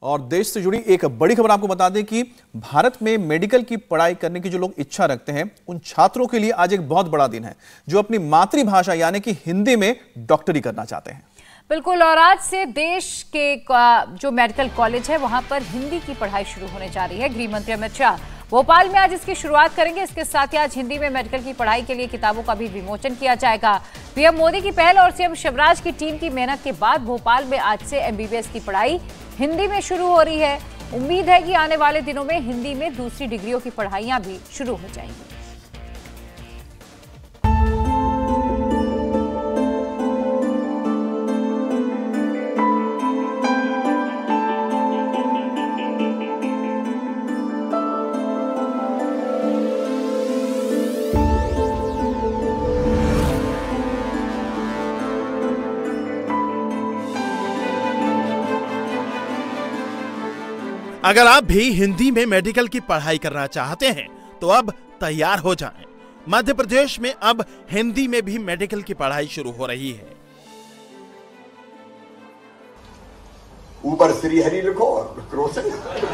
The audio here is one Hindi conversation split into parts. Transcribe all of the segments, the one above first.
और देश से जुड़ी एक बड़ी खबर आपको बता दें कि भारत में मेडिकल की पढ़ाई करने की जो लोग इच्छा रखते हैं उन छात्रों के लिए आज एक बहुत बड़ा दिन है जो अपनी मातृभाषा यानी कि हिंदी में डॉक्टरी करना चाहते हैं। बिल्कुल, और आज से देश के जो मेडिकल कॉलेज है वहां पर हिंदी की पढ़ाई शुरू होने जा रही है। गृह मंत्री अमित शाह भोपाल में आज इसकी शुरुआत करेंगे। इसके साथ ही आज हिंदी में मेडिकल की पढ़ाई के लिए किताबों का भी विमोचन किया जाएगा। पीएम मोदी की पहल और सीएम शिवराज की टीम की मेहनत के बाद भोपाल में आज से एमबीबीएस की पढ़ाई हिंदी में शुरू हो रही है। उम्मीद है कि आने वाले दिनों में हिंदी में दूसरी डिग्रियों की पढ़ाइयां भी शुरू हो जाएंगी। अगर आप भी हिंदी में मेडिकल की पढ़ाई करना चाहते हैं तो अब तैयार हो जाएं। मध्य प्रदेश में अब हिंदी में भी मेडिकल की पढ़ाई शुरू हो रही है। ऊपर श्री हरि लिखो और क्रोसन।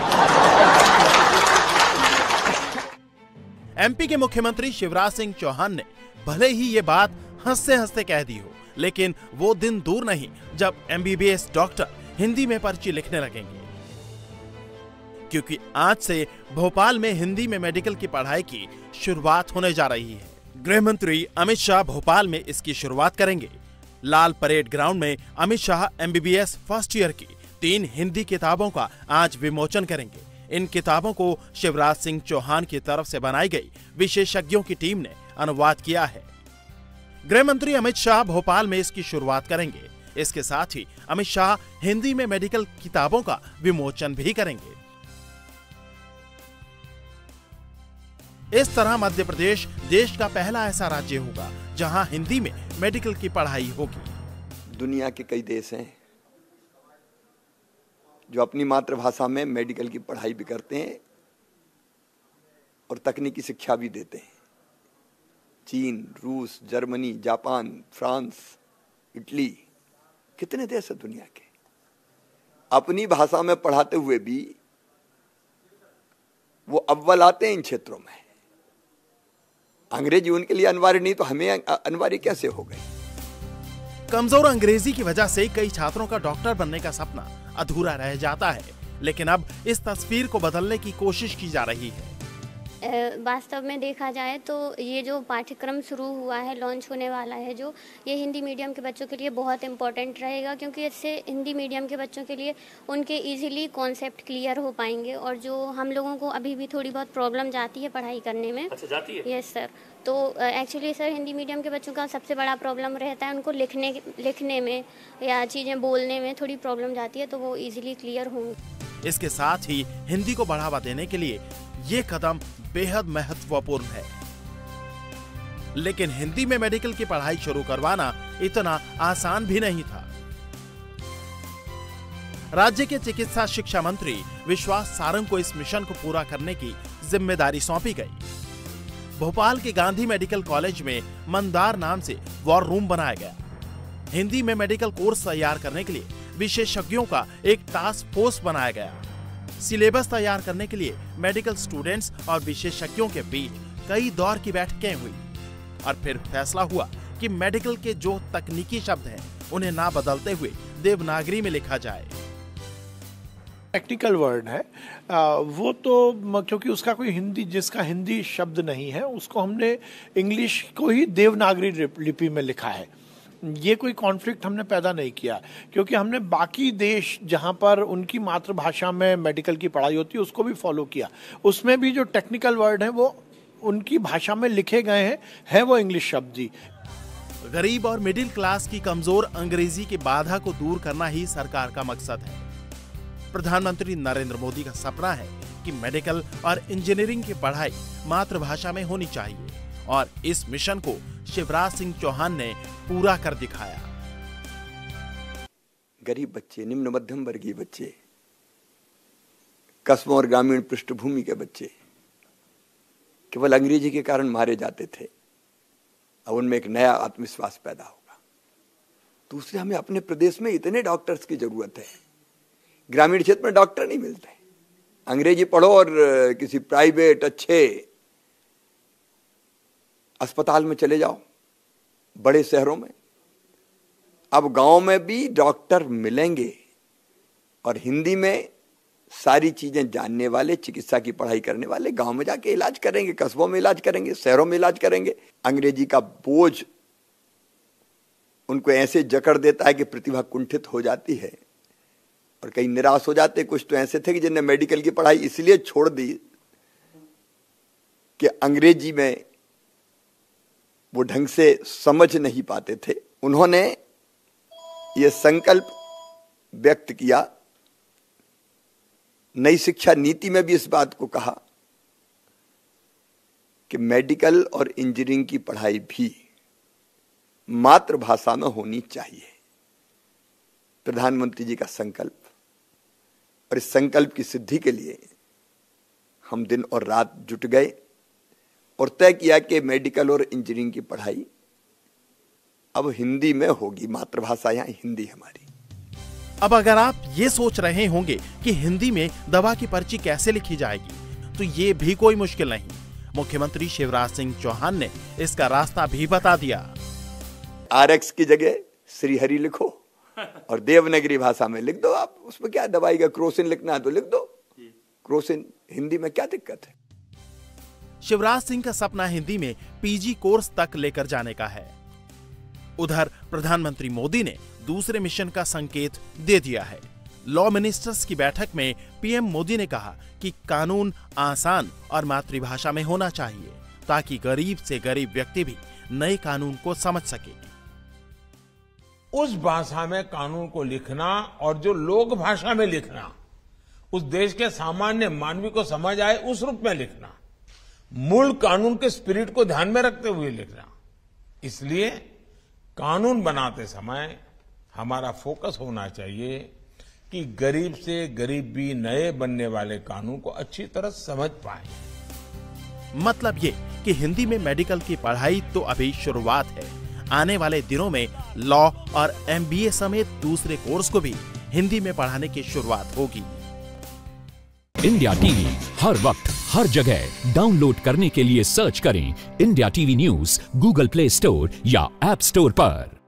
एमपी के मुख्यमंत्री शिवराज सिंह चौहान ने भले ही ये बात हंसते हंसते कह दी हो, लेकिन वो दिन दूर नहीं जब एमबीबीएस डॉक्टर हिंदी में पर्ची लिखने लगेंगे, क्योंकि आज से भोपाल में हिंदी में मेडिकल की पढ़ाई की शुरुआत होने जा रही है। गृह मंत्री अमित शाह भोपाल में इसकी शुरुआत करेंगे। लाल परेड ग्राउंड में Amit Shah MBBS first year की 3 हिंदी किताबों का आज विमोचन करेंगे। इन किताबों को शिवराज सिंह चौहान की तरफ से बनाई गई विशेषज्ञों की टीम ने अनुवाद किया है। गृह मंत्री अमित शाह भोपाल में इसकी शुरुआत करेंगे। इसके साथ ही अमित शाह हिंदी में मेडिकल किताबों का विमोचन भी करेंगे। इस तरह मध्य प्रदेश देश का पहला ऐसा राज्य होगा जहां हिंदी में मेडिकल की पढ़ाई होगी। दुनिया के कई देश हैं जो अपनी मातृभाषा में मेडिकल की पढ़ाई भी करते हैं और तकनीकी शिक्षा भी देते हैं। चीन, रूस, जर्मनी, जापान, फ्रांस, इटली, कितने देश हैं दुनिया के। अपनी भाषा में पढ़ाते हुए भी वो अव्वल आते हैं इन क्षेत्रों में। अंग्रेजी उनके लिए अनिवार्य नहीं तो हमें अनिवार्य कैसे हो गई। कमजोर अंग्रेजी की वजह से कई छात्रों का डॉक्टर बनने का सपना अधूरा रह जाता है, लेकिन अब इस तस्वीर को बदलने की कोशिश की जा रही है। वास्तव में देखा जाए तो ये जो पाठ्यक्रम शुरू हुआ है, लॉन्च होने वाला है, जो ये हिंदी मीडियम के बच्चों के लिए बहुत इम्पोर्टेंट रहेगा, क्योंकि इससे हिंदी मीडियम के बच्चों के लिए उनके इजीली कॉन्सेप्ट क्लियर हो पाएंगे। और जो हम लोगों को अभी भी थोड़ी बहुत प्रॉब्लम जाती है पढ़ाई करने में। अच्छा, जाती है? Yes sir. तो एक्चुअली सर हिंदी मीडियम के बच्चों का सबसे बड़ा प्रॉब्लम रहता है उनको लिखने में या चीज़ें बोलने में थोड़ी प्रॉब्लम जाती है, तो वो ईजिली क्लियर होंगे। इसके साथ ही हिंदी को बढ़ावा देने के लिए ये कदम बेहद महत्वपूर्ण है। लेकिन हिंदी में मेडिकल की पढ़ाई शुरू करवाना इतना आसान भी नहीं था। राज्य के चिकित्सा शिक्षा मंत्री विश्वास सारंग को इस मिशन को पूरा करने की जिम्मेदारी सौंपी गई। भोपाल के गांधी मेडिकल कॉलेज में मंदार नाम से वॉर रूम बनाया गया। हिंदी में मेडिकल कोर्स तैयार करने के लिए विशेषज्ञों का एक टास्क फोर्स बनाया गया। सिलेबस तैयार करने के लिए मेडिकल स्टूडेंट्स और विशेषज्ञों के बीच कई दौर की बैठकें हुई और फिर फैसला हुआ कि मेडिकल के जो तकनीकी शब्द हैं उन्हें ना बदलते हुए देवनागरी में लिखा जाए। टेक्निकल वर्ड है वो तो क्योंकि उसका कोई हिंदी जिसका हिंदी शब्द नहीं है उसको हमने इंग्लिश को ही देवनागरी लिपि में लिखा है। ये कोई कॉन्फ्लिक्ट हमने पैदा नहीं किया, क्योंकि हमने बाकी देश जहां पर उनकी मातृभाषा में मेडिकल की पढ़ाई होती है उसको भी फॉलो किया। उसमें भी जो टेक्निकल वर्ड है वो उनकी भाषा में लिखे गए हैं वो इंग्लिश शब्द ही। गरीब और मिडिल क्लास की कमजोर अंग्रेजी की बाधा को दूर करना ही सरकार का मकसद है। प्रधानमंत्री नरेंद्र मोदी का सपना है कि मेडिकल और इंजीनियरिंग की पढ़ाई मातृभाषा में होनी चाहिए, और इस मिशन को शिवराज सिंह चौहान ने पूरा कर दिखाया। गरीब बच्चे, निम्न मध्यम वर्गीय बच्चे, कस्बों और ग्रामीण पृष्ठभूमि के बच्चे केवल अंग्रेजी के कारण मारे जाते थे। अब उनमें एक नया आत्मविश्वास पैदा होगा। दूसरे, हमें अपने प्रदेश में इतने डॉक्टर्स की जरूरत है, ग्रामीण क्षेत्र में डॉक्टर नहीं मिलते। अंग्रेजी पढ़ो और किसी प्राइवेट अच्छे अस्पताल में चले जाओ, बड़े शहरों में। अब गांव में भी डॉक्टर मिलेंगे और हिंदी में सारी चीजें जानने वाले, चिकित्सा की पढ़ाई करने वाले गांव में जाके इलाज करेंगे, कस्बों में इलाज करेंगे, शहरों में इलाज करेंगे। अंग्रेजी का बोझ उनको ऐसे जकड़ देता है कि प्रतिभा कुंठित हो जाती है और कई निराश हो जाते। कुछ तो ऐसे थे कि जिन्होंने मेडिकल की पढ़ाई इसलिए छोड़ दी कि अंग्रेजी में वो ढंग से समझ नहीं पाते थे। उन्होंने ये संकल्प व्यक्त किया, नई शिक्षा नीति में भी इस बात को कहा कि मेडिकल और इंजीनियरिंग की पढ़ाई भी मातृभाषा में होनी चाहिए। प्रधानमंत्री जी का संकल्प, और इस संकल्प की सिद्धि के लिए हम दिन और रात जुट गए और तय किया कि मेडिकल और इंजीनियरिंग की पढ़ाई अब हिंदी में होगी। मातृभाषा यहाँ हिंदी हमारी। अब अगर आप ये सोच रहे होंगे कि हिंदी में दवा की पर्ची कैसे लिखी जाएगी, तो ये भी कोई मुश्किल नहीं। मुख्यमंत्री शिवराज सिंह चौहान ने इसका रास्ता भी बता दिया। RX की जगह श्रीहरि लिखो और देवनागरी भाषा में लिख दो। आप उसमें क्या दवाई का क्रोसिन लिखना है तो लिख दो, क्रोसिन हिंदी में क्या दिक्कत है। शिवराज सिंह का सपना हिंदी में PG कोर्स तक लेकर जाने का है। उधर प्रधानमंत्री मोदी ने दूसरे मिशन का संकेत दे दिया है। लॉ मिनिस्टर्स की बैठक में PM मोदी ने कहा कि कानून आसान और मातृभाषा में होना चाहिए ताकि गरीब से गरीब व्यक्ति भी नए कानून को समझ सके। उस भाषा में कानून को लिखना और जो लोक भाषा में लिखना, उस देश के सामान्य मानवी को समझ आए उस रूप में लिखना, मूल कानून के स्पिरिट को ध्यान में रखते हुए लिखना। इसलिए कानून बनाते समय हमारा फोकस होना चाहिए कि गरीब से गरीब भी नए बनने वाले कानून को अच्छी तरह समझ पाए। मतलब ये कि हिंदी में मेडिकल की पढ़ाई तो अभी शुरुआत है। आने वाले दिनों में लॉ और MBA समेत दूसरे कोर्स को भी हिंदी में पढ़ाने की शुरुआत होगी। इंडिया टीवी हर वक्त हर जगह डाउनलोड करने के लिए सर्च करें India TV news Google Play Store या ऐप स्टोर पर।